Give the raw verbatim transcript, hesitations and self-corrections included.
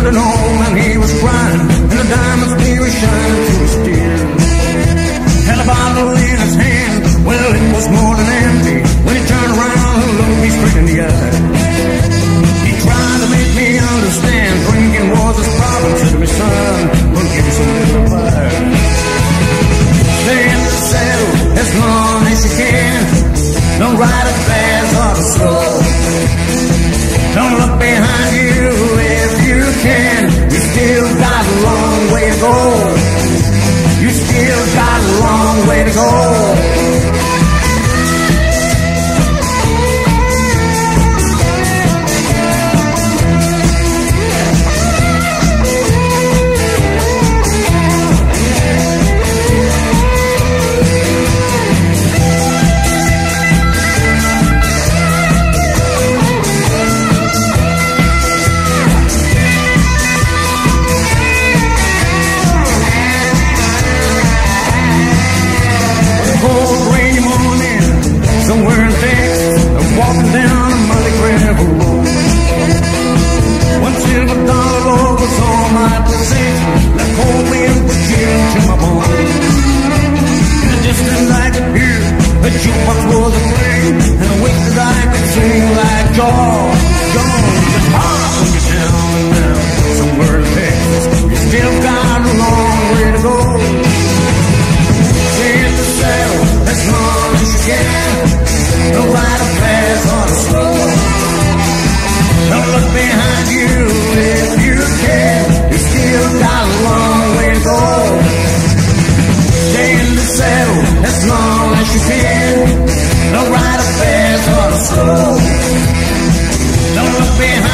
comforting home and he was crying, and the diamonds he was shining through his tears. Had a bottle in his hand, well it was more than empty. When he turned around and looked me straight in the eye, he tried to make me understand drinking was his problem. Said to me, son, we'll give you some advice. Stay in the saddle as long as you can. Don't ride it fast or slow. Don't look behind you if you can. You still got a long way to go. You still got a long way to go. Walking down a muddy gravel road. One silver dollar was all my possession. That cold wind was chilling to my bones. In the distance I could hear the jukebox was a play, and I wished that I could sing like Jos, Jos. Just hard when you're down and down somewhere in Texas. You still got a long way to go. Stay in the saddle as long as you can. Don't ride a fast or slow. Don't look behind you if you can. You still got a long way to go. Stay in the saddle as long as you can. Don't ride a fast or slow. Don't look behind